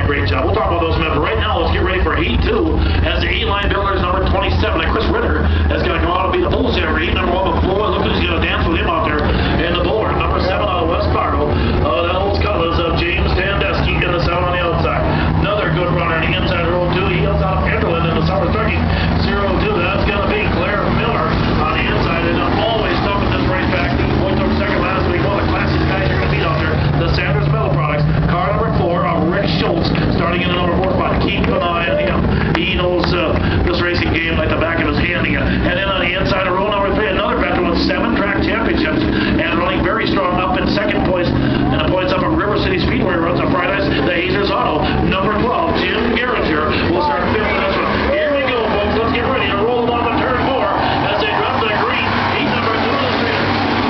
great job. We'll talk about those men, but right now, let's get ready for Heat 2, as the 8-line builder is number 27, and Chris Ritter is going to go out and be the bull saver. Heat number 1 before. Look who's going to dance with him out there in the bowler. Number 7 out of West Fargo. That old colors of James Tandesky in the 7 on the outside. Another good runner in the inside row, too. He heels out of Enderlin in the summer 30, 0-2. That's going to be Claire Miller on the inside, and always tough in this race back. Boy took second last week. One of the classic guys you're going to beat out there, the Sanders Metal Products. Car number 4 of Rick Schulz, starting in the number 4 spot. Keep an eye on him. He knows this racing game like the back of his hand again. And then on the inside of row number 3, another veteran with 7 track championships and running very strong up in second place. And the points up at River City Speedway runs on Fridays. The Hazers Auto, number 12, Jim Garrett will start fifth in this one. Here we go, folks. Let's get ready to roll them up in turn 4 as they drop the green. Heat number 2 of the street.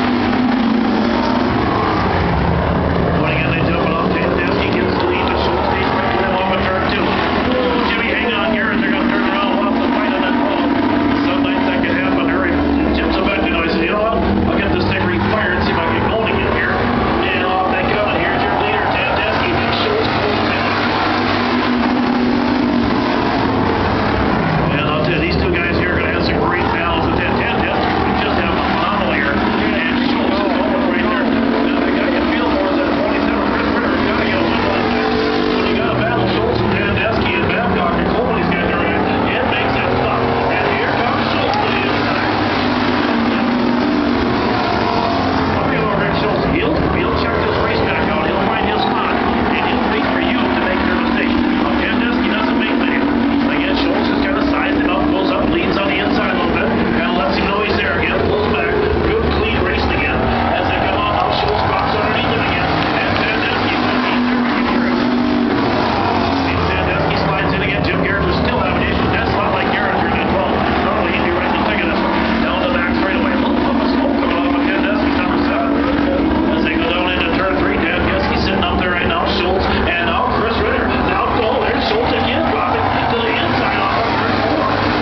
Going in, they jump it off. Tandesky gets the lead, but Schultz stays right with him off in turn 2. Ooh, Jimmy, hang on here, and they're going to turn around and watch the fight on that ball. Some nights that can happen. Hurry. Jim's about to know. He said, you know what? I'll get this thing refired, see if I can get going again here. And off they come, and here's your leader, Tandesky. Schultz pulls him. And I'll tell you, these two guys here are going to have some great battles with that. Tandesky just have a phenomenal here. And Schultz is going right there. Now, the guy you feel for is that 27. Chris Ritter has got to get a win like that. When you got to battle Schultz and Tandesky and Babcock and Coleman, these guys are in. It makes it tough. And here comes Schultz to the inside. Talking about Rick Schultz, he'll check this race back out. He'll find his spot. And he'll wait for you to make your mistake. Now, Tandesky doesn't make many. Again, Schultz has kind of sized him up, goes up, leads on the inside a little bit, kind of lets him know he's there again, pulls back. Good, clean racing again. As they come on, now Schultz drops underneath him again. And Tandesky wins. He's there to get through. And Tandesky slides in again. Jim Garrett was still having issues. That's not like Garrett during that 12. Normally he'd be right in the thick of this one. Down the back straightaway. A little puff of smoke coming off of Tandesky's number 7. As they go down into turn 3, Tandesky sitting up there right now. Schultz, and now Chris Ritter. Now go. There's Schultz again, dropping to the inside off of turn 4.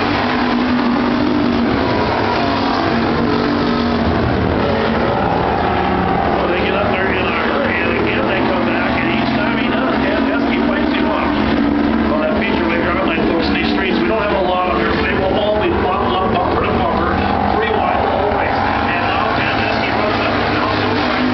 Well, they get up there in a hurry, and again they come back, and each time he does, Tandesky fights him off. Well, that feature way ground line, folks, in these streets, we don't have a lot of them. They will all be bottled up, bumper to bumper, 3 wide the whole race. And now Tandesky runs up, and now Schultz fights.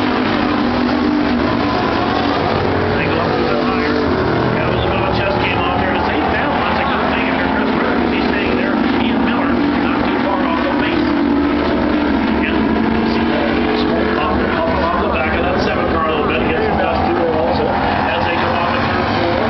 They go up to the tire. Got a little bit of a chest game out there to save battle. That's a good thing if you're Chris Ritter, because he's staying there. Ian Miller, not too far off the base. Again, see that smoke off the back of that 7 car a little bit against the last 2 also. As they come off in turn 4.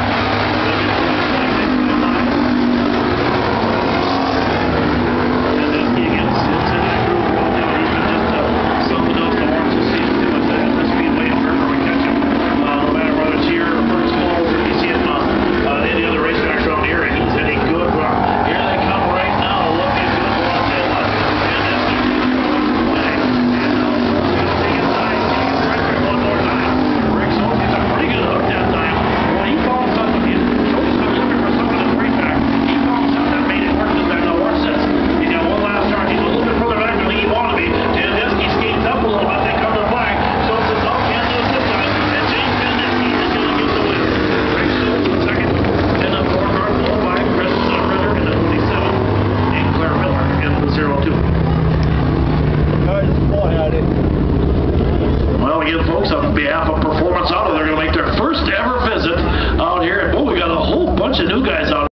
Tandesky again sits in that group right now. He's been just something else to watch this season too much at the Speedway and wherever we catch him. No matter whether it's here or first fall, or you see him any other racetracks around here, and he's in a good run. Here they come right now, looking good. I'll tell you what, Tandesky winning. And now Schultz going to take his time. He's going to get right there one more time. Rick Schultz gets a pretty good hook that time. When he found something, Schultz has been looking for something in the racetrack. He found something that made it work this time. Now watch this. He's got one last charge. He's a little bit further back than he wanted to be. Tandesky skates up a little bit. They come to the flag. Schultz says, oh, can't do it this time. And James Tandesky is going to get the win. Rick Schultz in second. Then the 4 car followed by Chris Ritter in the 27. And Claire Miller in the 02. Well, again, folks, on behalf of Performance Auto, they're going to make their first ever visit out here. And, boy, we got a whole bunch of new guys out.